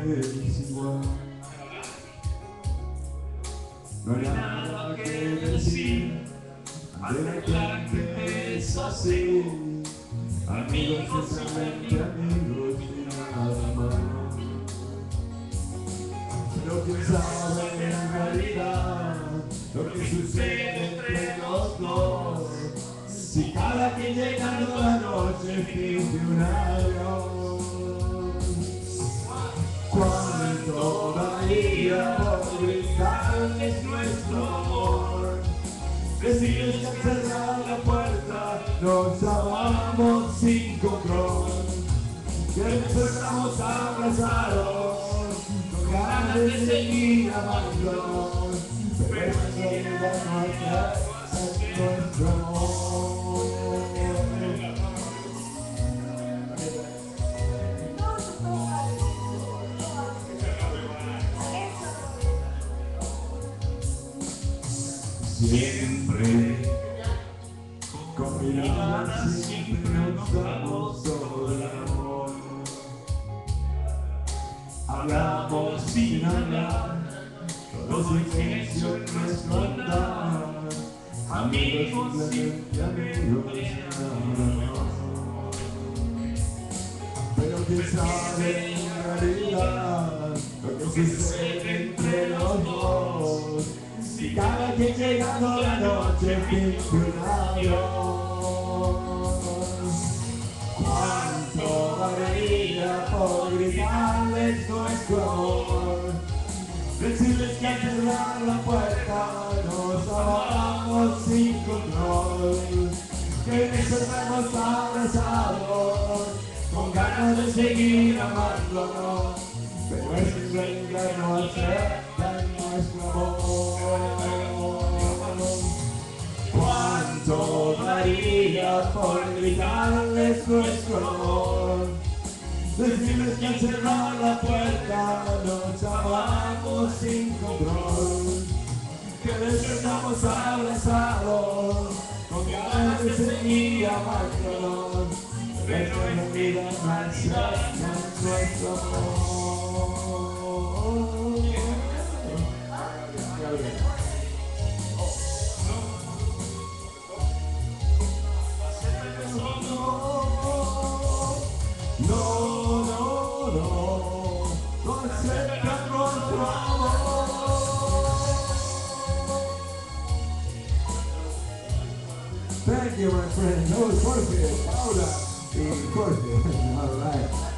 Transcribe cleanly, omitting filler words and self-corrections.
es igual. No hay nada que decir, ante la gente es así. Amigos, simplemente amigos y nada más. Pero quién sabe en realidad lo que sucede entre los dos. Si cada quien llegando la noche finge un adiós. Cuánto daría por gritarles nuestro amor, decirles que al cerrar la puerta nos amamos sin control, que despertamos abrazados con ganas de seguir amándonos, pero en realidad no es nuestro amor. Siempre, con miradas siempre nos damos todo el amor. Hablamos sin hablar, todo silencio en nuestro andar. Amigos, simplemente amigos, nada más. Pero quién sabe en realidad lo que sucede entre los dos. Si cada quien llegando la noche finge un adiós. Cuánto valdría por gritarles nuestro amor, decirles que al cerrar la puerta nos amamos sin control, que nos estamos abrazados con ganas de seguir amándonos, pero es en realidad no aceptan nuestro amor. Cuánto daría por gritarles nuestro amor, decirles que al cerrar la puerta nos amamos sin control, que despertamos abrazados con ganas de seguir amándonos, pero en la vida no aceptan nuestro amor. No aceptan nuestro amor. Thank you, my friend. That was perfect. Paula y Jorge. All right.